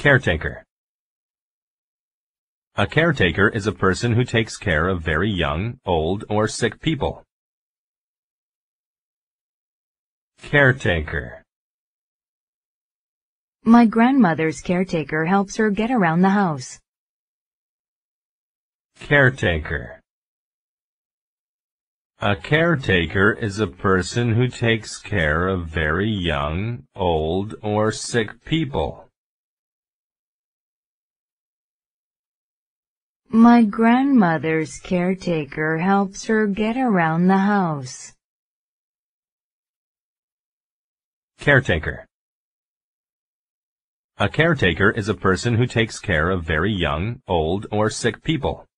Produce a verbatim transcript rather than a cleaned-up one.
Caretaker. A caretaker is a person who takes care of very young, old, or sick people. Caretaker. My grandmother's caretaker helps her get around the house. Caretaker. A caretaker is a person who takes care of very young, old, or sick people. My grandmother's caretaker helps her get around the house. Caretaker. A caretaker is a person who takes care of very young, old, or sick people.